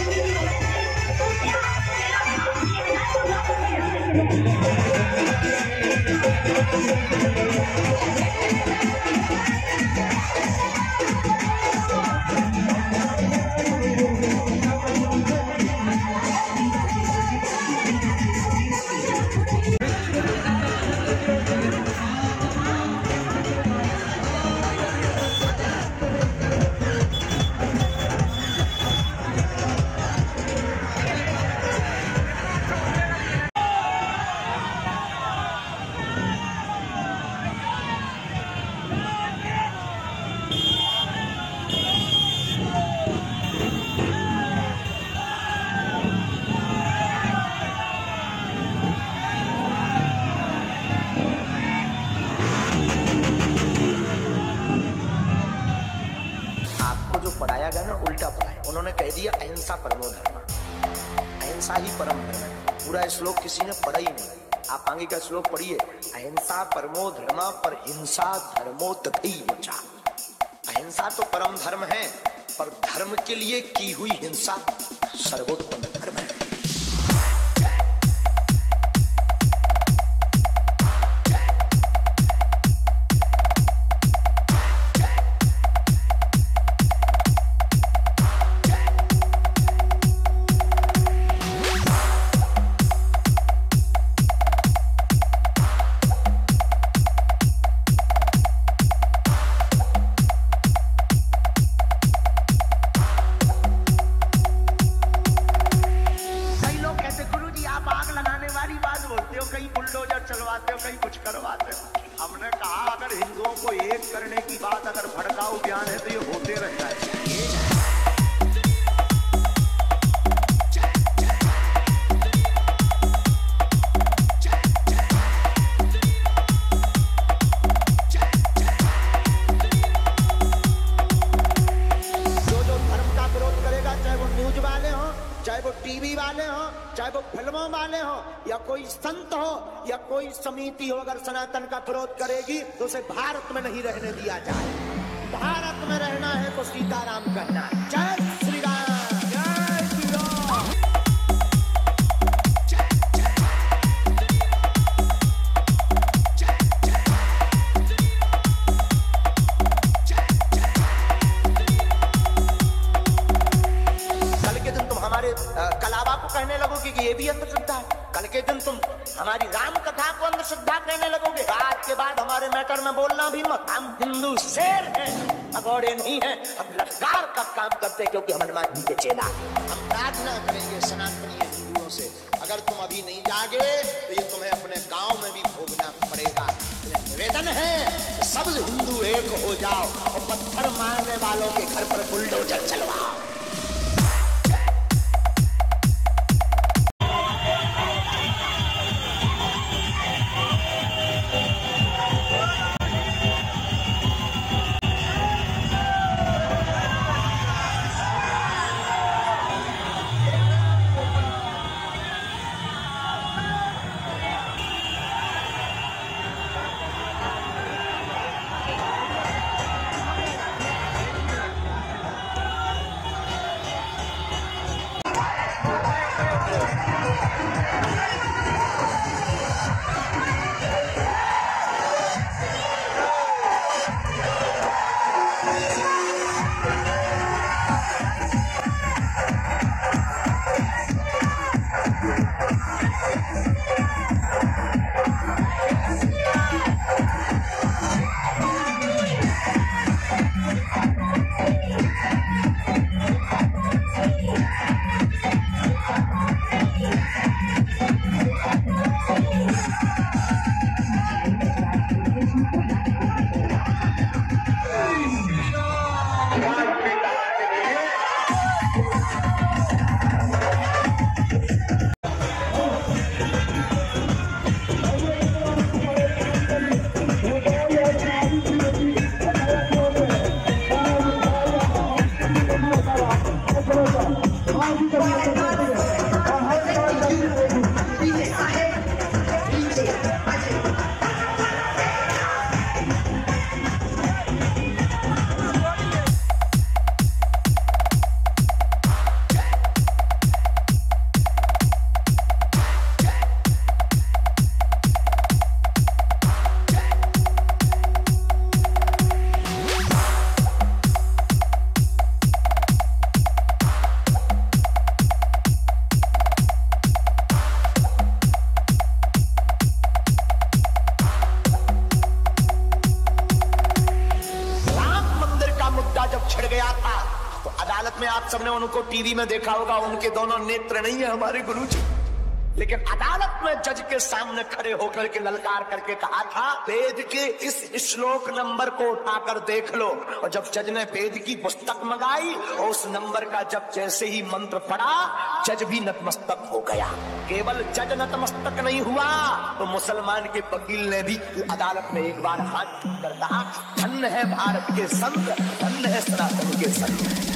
पढ़ाया गया ना, उल्टा पढ़ाया। उन्होंने कह दिया अहिंसा परमो धर्म, अहिंसा ही परम धर्म है। पूरा श्लोक किसी ने पढ़ा ही नहीं। आप आगे का श्लोक पढ़िए, अहिंसा परमो धर्म पर हिंसा धर्मो तथैव च। अहिंसा तो परम धर्म है, पर धर्म के लिए की हुई हिंसा सर्वोत्तम धर्म है। कहीं बुलडोजर चलवाते हो, कहीं कुछ करवाते हो। हमने कहा अगर हिंदुओं को एक करने की बात अगर भड़काऊ बयान है तो ये होते रहता है। चाहे वो टीवी वाले हो, चाहे वो फिल्मों वाले हो, या कोई संत हो या कोई समिति हो, अगर सनातन का विरोध करेगी तो उसे भारत में नहीं रहने दिया जाए। भारत में रहना है तो सीताराम कहना। जय श्री राम, जय श्री राम। कलावा को कहने लगोगे कि ये भी अंधश्रद्धा है। कल के दिन तुम हमारी राम कथा को अंधश्रद्धा कहने लगोगे। आज के बाद हमारे मैटर में बोलना भी मत। हम हिंदू शेर हैं, भगोड़े नहीं हैं। हम लश्कार का काम करते क्योंकि हम हनुमान जी के चेला। हम प्रार्थना करेंगे सनातनी हिंदुओं से, अगर तुम अभी नहीं जागे तो ये तुम्हें अपने गाँव में भी भोगना पड़ेगा। निवेदन है सब हिंदू एक हो जाओ और पत्थर मारने वालों के घर पर बुलडोजर चलवाओ। टीवी में देखा होगा, उनके दोनों नेत्र नहीं है हमारे गुरुजी, लेकिन अदालत में जज के सामने खड़े होकर के ललकार करके कहा था, वेद के इस श्लोक नंबर को उठाकर देख लो। और जब जज ने वेद की पुस्तक मंगाई और उस नंबर का जब जैसे ही मंत्र पढ़ा, जज भी नतमस्तक हो गया। केवल जज नतमस्तक नहीं हुआ तो मुसलमान के वकील ने भी अदालत में एक बार हाथ कर कहा, धन्य है भारत के संत, धन्य है सनातन के संत।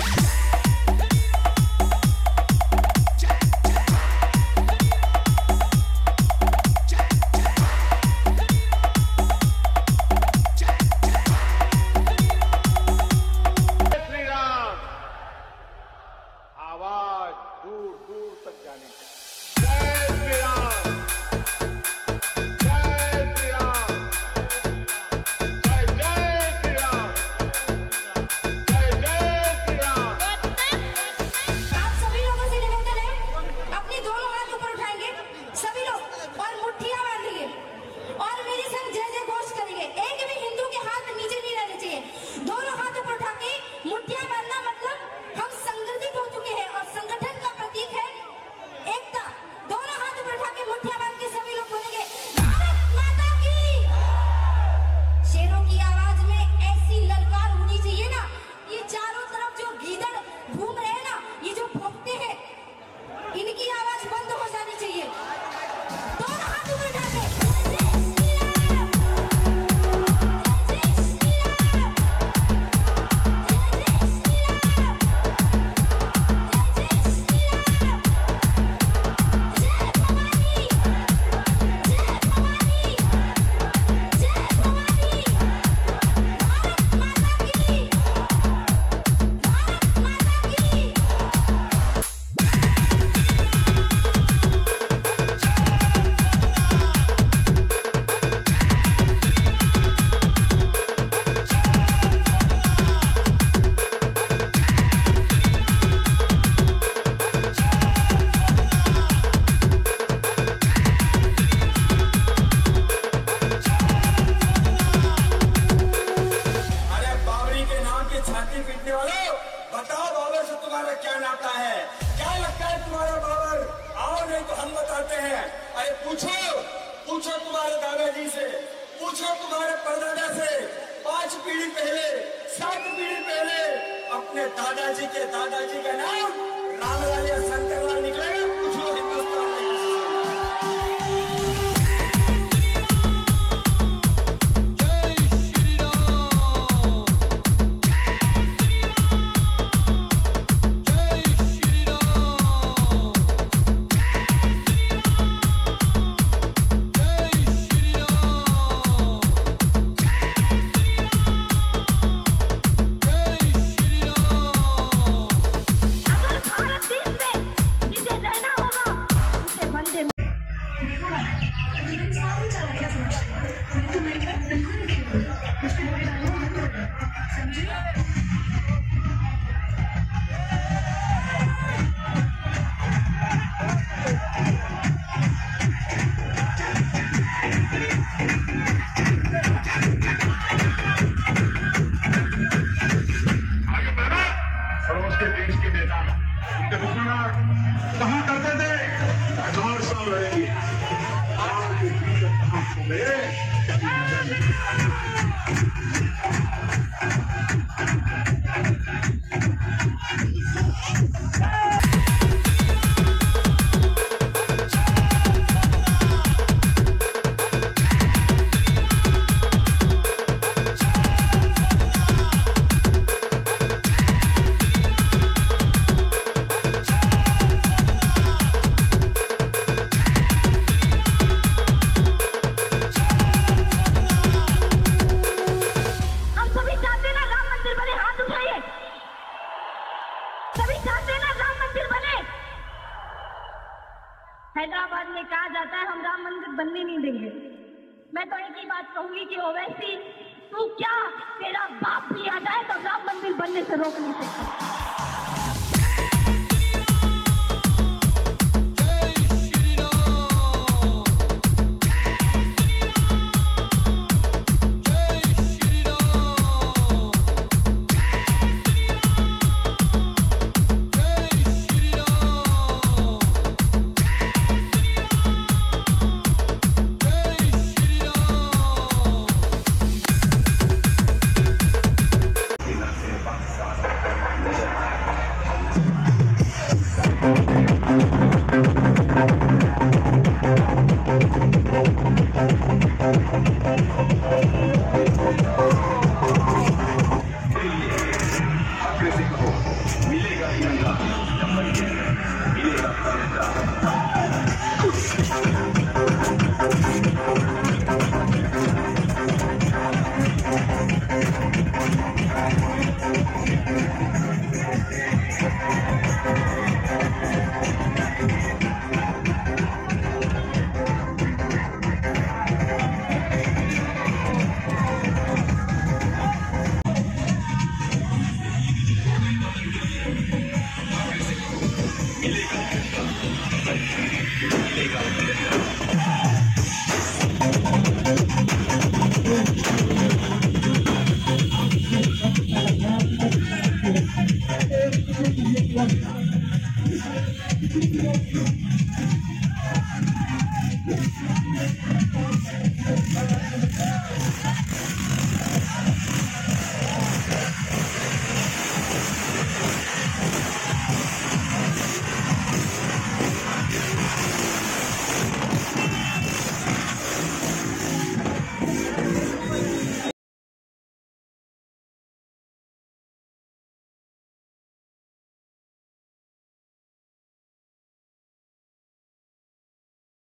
हैदराबाद में कहा जाता है हम राम मंदिर बनने नहीं देंगे। मैं तो एक ही बात कहूंगी कि ओवैसी तू क्या, तेरा बाप भी आ जाए तो राम मंदिर बनने से रोक नहीं सकता।